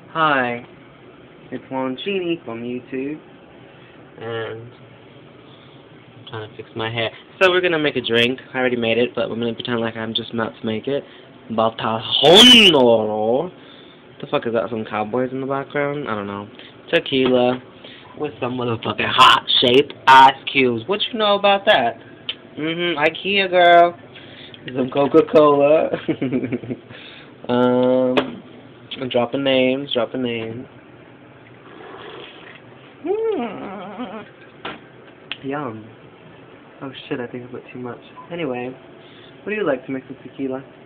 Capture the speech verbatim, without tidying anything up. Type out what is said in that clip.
Hi, it's Loncini from YouTube, and I'm trying to fix my hair. So we're gonna make a drink. I already made it, but we're gonna pretend like I'm just about to make it. Baltajón. The fuck is that? Some cowboys in the background? I don't know. Tequila with some motherfucking hot shaped ice cubes. What you know about that? Mhm. IKEA girl. Some Coca-Cola. um. I'm dropping names, dropping names. Mm. Yum. Oh shit, I think I put too much. Anyway, what do you like to mix with tequila?